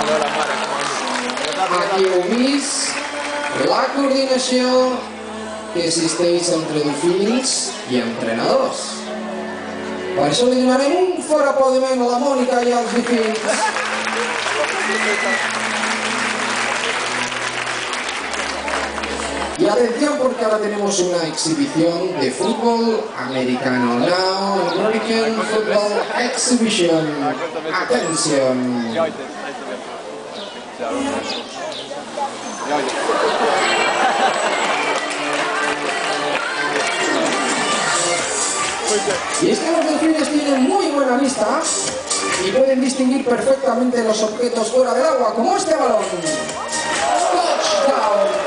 Aquí heu vist la coordinació que existeix entre dofins i entrenadors. Per això li donarem un fort aplaudiment a la Mònica i als dofins. Y atención, porque ahora tenemos una exhibición de fútbol americano. Now, American Football Exhibition. Atención. Y es que los delfines tienen muy buena vista y pueden distinguir perfectamente los objetos fuera del agua, como este balón. Touchdown.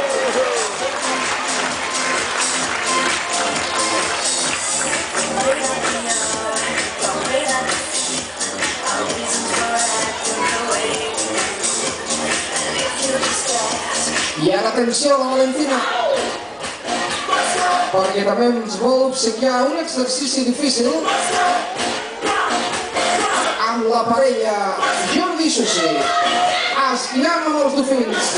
I ara atenció a la Valentina, perquè també ens vol obsequiar un exercici difícil amb la parella Jordi i Susi, esquiant amb els dofins.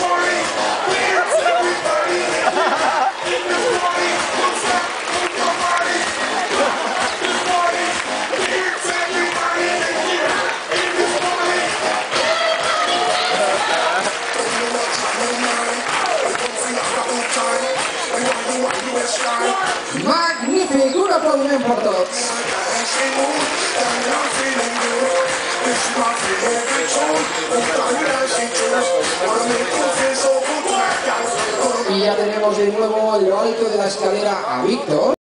Magnífic, un aplaudiment per tots. Y ya tenemos de nuevo en lo alto de la escalera a Víctor.